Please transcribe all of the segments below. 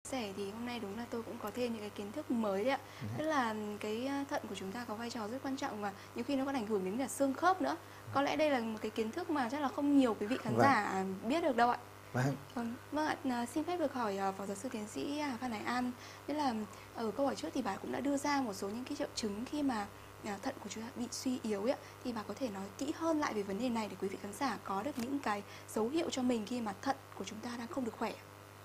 sẻ thì hôm nay đúng là tôi cũng có thêm những cái kiến thức mới đấy ạ. Tức là cái thận của chúng ta có vai trò rất quan trọng và nhiều khi nó còn ảnh hưởng đến cả xương khớp nữa. Có lẽ đây là một cái kiến thức mà chắc là không nhiều quý vị khán Vâng. giả biết được đâu ạ. Vâng. Vâng ạ, xin phép được hỏi Phó Giáo sư Tiến sĩ Phan Hải An. Tức là ở câu hỏi trước thì bà cũng đã đưa ra một số những cái triệu chứng khi mà thận của chúng ta bị suy yếu ấy, thì bà có thể nói kỹ hơn lại về vấn đề này để quý vị khán giả có được những cái dấu hiệu cho mình khi mà thận của chúng ta đang không được khỏe.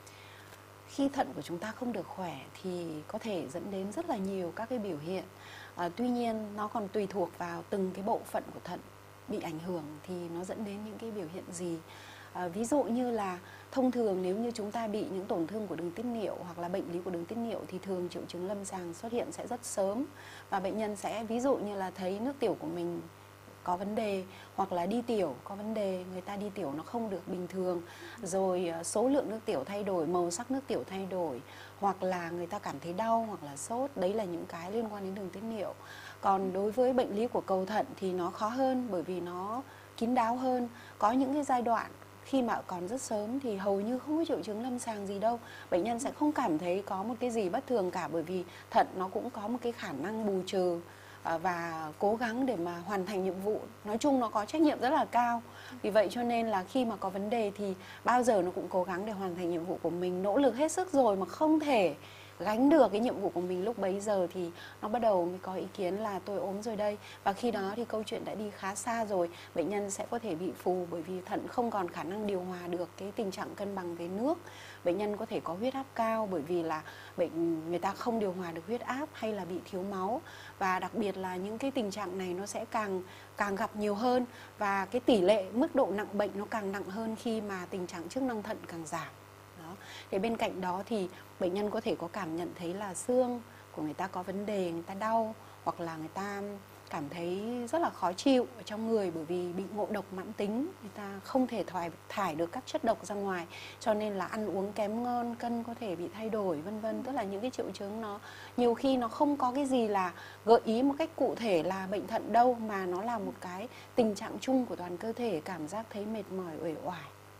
Khi thận của chúng ta không được khỏe thì có thể dẫn đến rất là nhiều các cái biểu hiện. Tuy nhiên nó còn tùy thuộc vào từng cái bộ phận của thận bị ảnh hưởng thì nó dẫn đến những cái biểu hiện gì. Ví dụ như là thông thường nếu như chúng ta bị những tổn thương của đường tiết niệu hoặc là bệnh lý của đường tiết niệu thì thường triệu chứng lâm sàng xuất hiện sẽ rất sớm, và bệnh nhân sẽ ví dụ như là thấy nước tiểu của mình có vấn đề, hoặc là đi tiểu có vấn đề, người ta đi tiểu nó không được bình thường, rồi số lượng nước tiểu thay đổi, màu sắc nước tiểu thay đổi, hoặc là người ta cảm thấy đau hoặc là sốt. Đấy là những cái liên quan đến đường tiết niệu. Còn đối với bệnh lý của cầu thận thì nó khó hơn, bởi vì nó kín đáo hơn. Có những cái giai đoạn khi mà còn rất sớm thì hầu như không có triệu chứng lâm sàng gì đâu. Bệnh nhân sẽ không cảm thấy có một cái gì bất thường cả, bởi vì thận nó cũng có một cái khả năng bù trừ và cố gắng để mà hoàn thành nhiệm vụ. Nói chung nó có trách nhiệm rất là cao. Vì vậy cho nên là khi mà có vấn đề thì bao giờ nó cũng cố gắng để hoàn thành nhiệm vụ của mình, nỗ lực hết sức rồi mà không thể gánh được cái nhiệm vụ của mình lúc bấy giờ thì nó bắt đầu mới có ý kiến là tôi ốm rồi đây. Và khi đó thì câu chuyện đã đi khá xa rồi, bệnh nhân sẽ có thể bị phù bởi vì thận không còn khả năng điều hòa được cái tình trạng cân bằng về nước. Bệnh nhân có thể có huyết áp cao bởi vì là người ta không điều hòa được huyết áp, hay là bị thiếu máu. Và đặc biệt là những cái tình trạng này nó sẽ càng gặp nhiều hơn, và cái tỷ lệ mức độ nặng bệnh nó càng nặng hơn khi mà tình trạng chức năng thận càng giảm. Thì bên cạnh đó thì bệnh nhân có thể có cảm nhận thấy là xương của người ta có vấn đề, người ta đau, hoặc là người ta cảm thấy rất là khó chịu ở trong người bởi vì bị ngộ độc mãn tính, người ta không thể thải được các chất độc ra ngoài, cho nên là ăn uống kém ngon, cân có thể bị thay đổi, vân vân. Tức là những cái triệu chứng nó nhiều khi nó không có cái gì là gợi ý một cách cụ thể là bệnh thận đâu, mà nó là một cái tình trạng chung của toàn cơ thể, cảm giác thấy mệt mỏi, uể oải.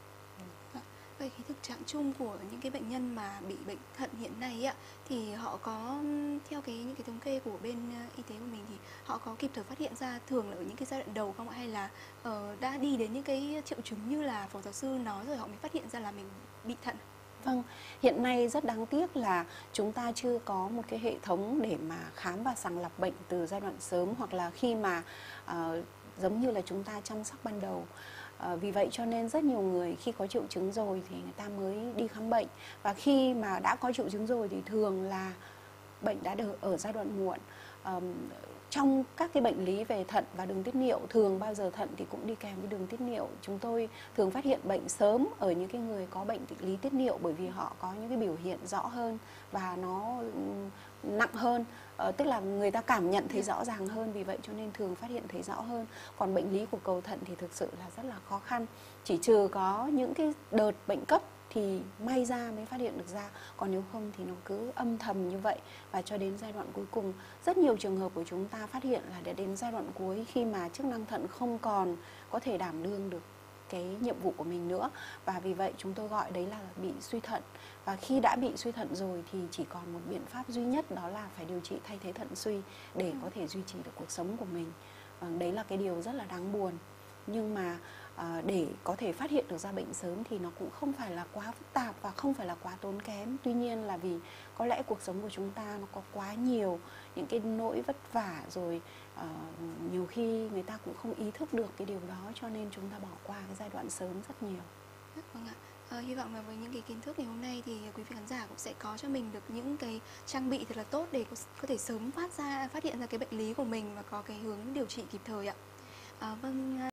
Vậy cái thực trạng chung của những cái bệnh nhân mà bị bệnh thận hiện nay ạ, thì họ có theo những cái thống kê của bên y tế của mình thì họ có kịp thời phát hiện ra thường là ở những cái giai đoạn đầu không ạ, hay là đã đi đến những cái triệu chứng như là Phó Giáo sư nói rồi họ mới phát hiện ra là mình bị thận? Vâng, hiện nay rất đáng tiếc là chúng ta chưa có một cái hệ thống để mà khám và sàng lọc bệnh từ giai đoạn sớm, hoặc là khi mà giống như là chúng ta chăm sóc ban đầu. Vì vậy cho nên rất nhiều người khi có triệu chứng rồi thì người ta mới đi khám bệnh. Và khi mà đã có triệu chứng rồi thì thường là bệnh đã ở giai đoạn muộn. Trong các cái bệnh lý về thận và đường tiết niệu, thường bao giờ thận thì cũng đi kèm với đường tiết niệu. Chúng tôi thường phát hiện bệnh sớm ở những cái người có bệnh lý tiết niệu, bởi vì họ có những cái biểu hiện rõ hơn và nó nặng hơn, tức là người ta cảm nhận thấy rõ ràng hơn, vì vậy cho nên thường phát hiện thấy rõ hơn. Còn bệnh lý của cầu thận thì thực sự là rất là khó khăn, chỉ trừ có những cái đợt bệnh cấp thì may ra mới phát hiện được ra, còn nếu không thì nó cứ âm thầm như vậy. Và cho đến giai đoạn cuối cùng, rất nhiều trường hợp của chúng ta phát hiện là đến giai đoạn cuối khi mà chức năng thận không còn có thể đảm đương được cái nhiệm vụ của mình nữa, và vì vậy chúng tôi gọi đấy là bị suy thận. Và khi đã bị suy thận rồi thì chỉ còn một biện pháp duy nhất, đó là phải điều trị thay thế thận suy để có thể duy trì được cuộc sống của mình. Đấy là cái điều rất là đáng buồn. Nhưng mà để có thể phát hiện được ra bệnh sớm thì nó cũng không phải là quá phức tạp và không phải là quá tốn kém. Tuy nhiên là vì có lẽ cuộc sống của chúng ta nó có quá nhiều những cái nỗi vất vả, rồi nhiều khi người ta cũng không ý thức được cái điều đó, cho nên chúng ta bỏ qua cái giai đoạn sớm rất nhiều. Vâng ạ. Hy vọng là với những cái kiến thức ngày hôm nay thì quý vị khán giả cũng sẽ có cho mình được những cái trang bị thật là tốt để có thể sớm phát hiện ra cái bệnh lý của mình và có cái hướng điều trị kịp thời ạ. Vâng.